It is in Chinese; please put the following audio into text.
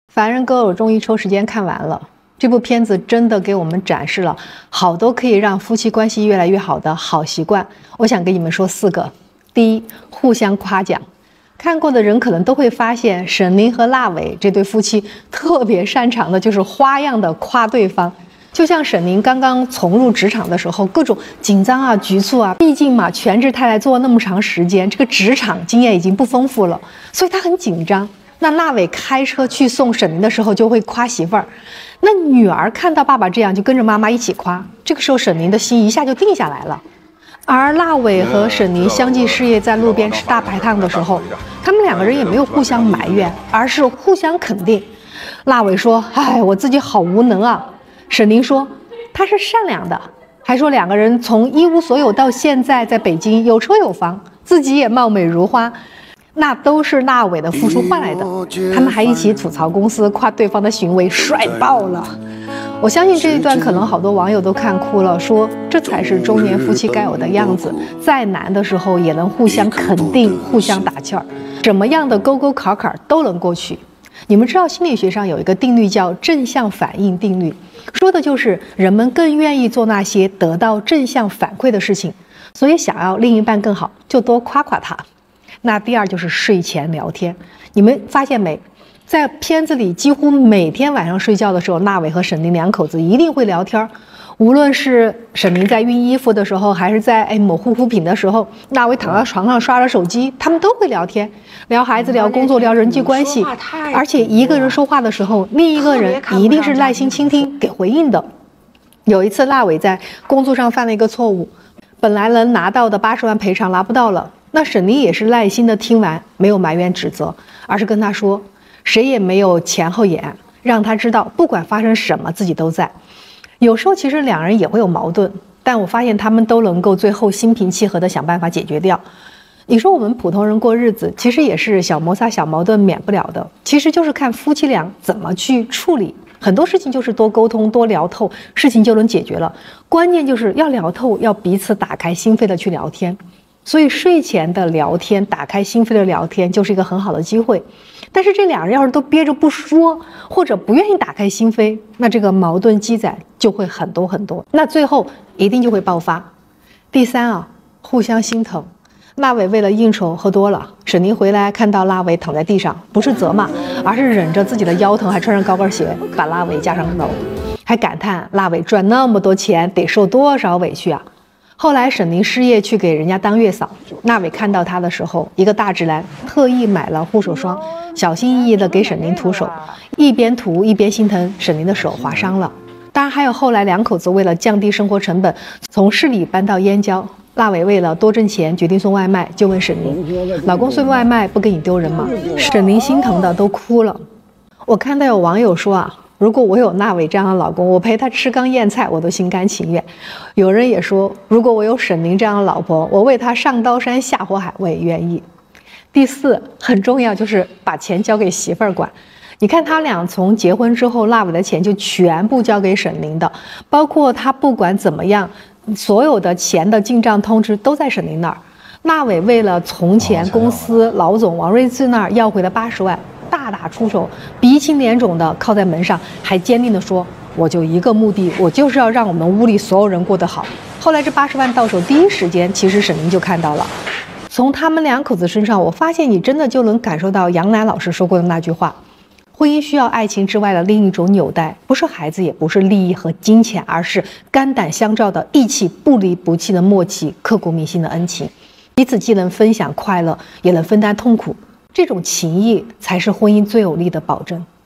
凡人歌我终于抽时间看完了，这部片子真的给我们展示了好多可以让夫妻关系越来越好的好习惯。我想跟你们说4个。第一，互相夸奖。看过的人可能都会发现，沈凌和腊伟这对夫妻特别擅长的就是花样的夸对方。就像沈凌刚刚从入职场的时候，各种紧张啊、局促啊，毕竟嘛，全职太太做了那么长时间，这个职场经验已经不丰富了，所以她很紧张。那腊伟开车去送沈凌的时候，就会夸媳妇儿。那女儿看到爸爸这样，就跟着妈妈一起夸。这个时候，沈凌的心一下就定下来了。而腊伟和沈凌相继失业，在路边吃大排档的时候，他们2个人也没有互相埋怨，而是互相肯定。腊伟说：“哎，我自己好无能啊。”沈凌说：“他是善良的。”还说2个人从一无所有到现在在北京有车有房，自己也貌美如花，那都是腊伟的付出换来的。他们还一起吐槽公司，夸对方的行为帅爆了。我相信这一段可能好多网友都看哭了，说这才是中年夫妻该有的样子，再难的时候也能互相肯定，互相打气儿，怎么样的沟沟坎坎都能过去。你们知道心理学上有一个定律叫正向反应定律，说的就是人们更愿意做那些得到正向反馈的事情，所以想要另一半更好，就多夸夸他。那第二就是睡前聊天，你们发现没？在片子里，几乎每天晚上睡觉的时候，腊伟和沈凌2口子一定会聊天。无论是沈凌在熨衣服的时候，还是在抹护肤品的时候，腊伟躺在床上刷着手机，他们都会聊天，聊孩子、聊工作、聊人际关系。而且一个人说话的时候，另一个人一定是耐心倾听，给回应的。有一次，腊伟在工作上犯了一个错误，本来能拿到的80万赔偿拿不到了。那沈凌也是耐心的听完，没有埋怨指责，而是跟他说，谁也没有前后眼，让他知道不管发生什么自己都在。有时候其实2人也会有矛盾，但我发现他们都能够最后心平气和的想办法解决掉。你说我们普通人过日子，其实也是小摩擦小矛盾免不了的，其实就是看夫妻俩怎么去处理。很多事情就是多沟通多聊透，事情就能解决了。关键就是要聊透，要彼此打开心扉的去聊天。所以睡前的聊天，打开心扉的聊天就是一个很好的机会。但是这2人要是都憋着不说，或者不愿意打开心扉，那这个矛盾积攒就会很多很多，那最后一定就会爆发。第3互相心疼。腊伟为了应酬喝多了，沈凌回来看到腊伟躺在地上，不是责骂，而是忍着自己的腰疼，还穿上高跟鞋把腊伟架上楼，还感叹腊伟赚那么多钱得受多少委屈啊。后来沈凌失业去给人家当月嫂，腊伟看到他的时候，一个大直男特意买了护手霜，小心翼翼地给沈凌涂手，一边涂一边心疼沈凌的手划伤了。当然还有后来2口子为了降低生活成本，从市里搬到燕郊，腊伟为了多挣钱决定送外卖，就问沈凌，老公送外卖不给你丢人吗？沈凌心疼的都哭了。我看到有网友说如果我有腊伟这样的老公，我陪他吃缸燕菜我都心甘情愿。有人也说，如果我有沈凌这样的老婆，我为他上刀山下火海我也愿意。第4很重要，就是把钱交给媳妇儿管。你看他俩从结婚之后，腊伟的钱就全部交给沈凌的，包括他不管怎么样，所有的钱的进账通知都在沈凌那儿。腊伟为了从前公司老总王瑞志那儿要回的80万，大打出手，鼻青脸肿的靠在门上，还坚定的说，我就一个目的，我就是要让我们屋里所有人过得好。后来这80万到手第一时间，其实沈凌就看到了。从他们2口子身上，我发现你真的就能感受到杨澜老师说过的那句话，婚姻需要爱情之外的另一种纽带，不是孩子，也不是利益和金钱，而是肝胆相照的义气，不离不弃的默契，刻骨铭心的恩情，彼此既能分享快乐，也能分担痛苦，这种情谊才是婚姻最有力的保证。